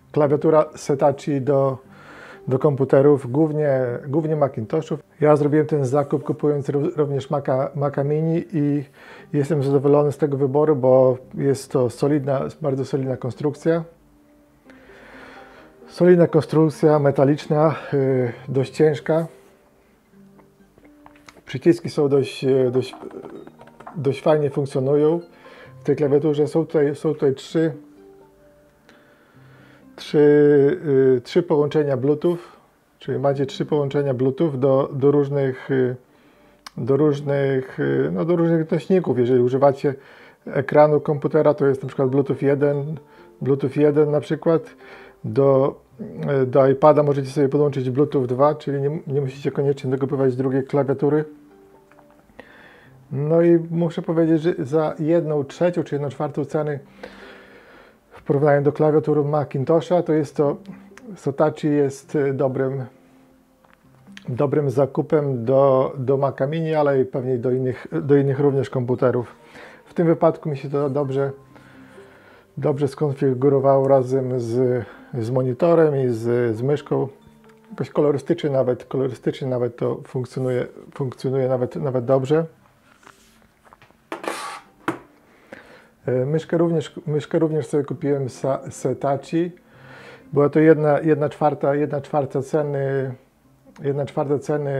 Klawiatura Setachi do komputerów, głównie Macintoshów. Ja zrobiłem ten zakup kupując również Maca Mini i jestem zadowolony z tego wyboru, bo jest to bardzo solidna konstrukcja. Solidna konstrukcja, metaliczna, dość ciężka. Przyciski są dość fajnie funkcjonują. W tej klawiaturze są tutaj trzy połączenia Bluetooth, czyli macie 3 połączenia Bluetooth do różnych nośników. Jeżeli używacie ekranu komputera, to jest na przykład Bluetooth 1 na przykład. Do iPada możecie sobie podłączyć Bluetooth 2, czyli nie musicie koniecznie dokupywać drugiej klawiatury. No i muszę powiedzieć, że za 1/3 czy 1/4 ceny w porównaniu do klawiatury Macintosha, to Setachi jest dobrym zakupem do Maca Mini, ale i pewnie do innych również komputerów. W tym wypadku mi się to dobrze skonfigurowało razem z monitorem i z myszką. Jakoś kolorystycznie nawet to funkcjonuje nawet dobrze. Myszkę również sobie kupiłem Setachi. Była to 1/4 ceny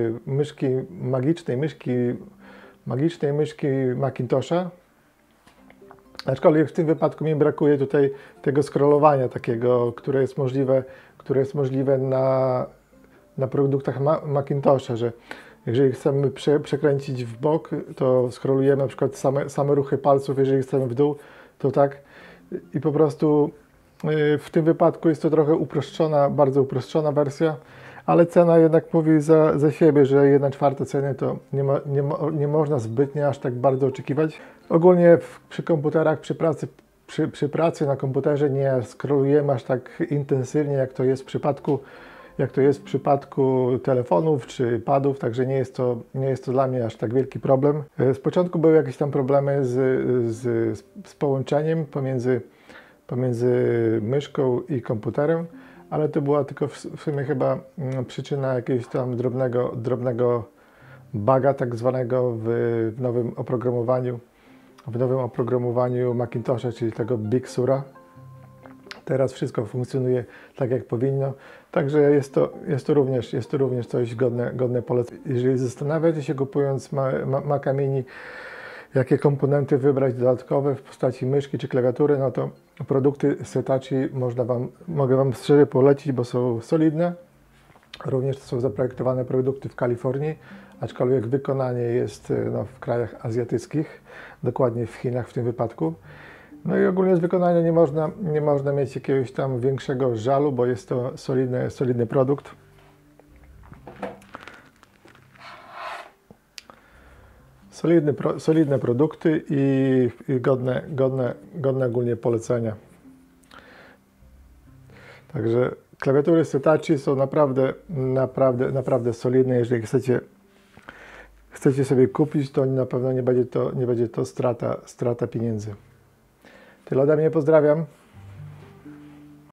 magicznej myszki Macintosha. Aczkolwiek w tym wypadku mi brakuje tutaj tego scrollowania takiego, które jest możliwe na produktach Macintosha, że jeżeli chcemy przekręcić w bok, to scrollujemy na przykład same ruchy palców, jeżeli chcemy w dół, to tak. I po prostu w tym wypadku jest to trochę bardzo uproszczona wersja, ale cena jednak mówi za siebie, że 1/4 ceny to nie można zbytnio aż tak bardzo oczekiwać. Ogólnie przy komputerach, przy pracy na komputerze nie scrollujemy aż tak intensywnie, jak to jest w przypadku telefonów czy padów, także nie jest to dla mnie aż tak wielki problem. Z początku były jakieś tam problemy z połączeniem pomiędzy myszką i komputerem, ale to była tylko w sumie chyba przyczyna jakiegoś tam drobnego buga tak zwanego w nowym oprogramowaniu Macintosha, czyli tego Big Sura. Teraz wszystko funkcjonuje tak, jak powinno, także jest to również coś godne polecenia. Jeżeli zastanawiacie się, kupując Maca Mini, jakie komponenty wybrać dodatkowe w postaci myszki czy klawiatury, no to produkty Setachi mogę Wam szczerze polecić, bo są solidne. Również są zaprojektowane produkty w Kalifornii, aczkolwiek wykonanie jest w krajach azjatyckich, dokładnie w Chinach w tym wypadku. No i ogólnie z wykonania nie można mieć jakiegoś tam większego żalu, bo jest to solidny produkt. Solidne produkty i godne ogólnie polecenia. Także klawiatury Setachi są naprawdę solidne. Jeżeli chcecie sobie kupić, to na pewno nie będzie to strata pieniędzy. Tyle ode mnie, pozdrawiam.